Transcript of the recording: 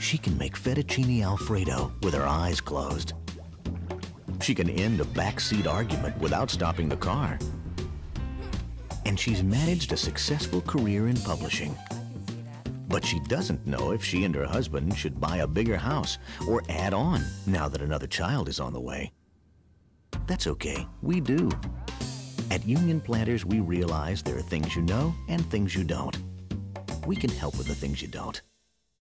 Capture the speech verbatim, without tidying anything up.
She can make fettuccine Alfredo with her eyes closed. She can end a backseat argument without stopping the car. And she's managed a successful career in publishing. But she doesn't know if she and her husband should buy a bigger house or add on now that another child is on the way. That's okay, we do. At Union Planters, we realize there are things you know and things you don't. We can help with the things you don't.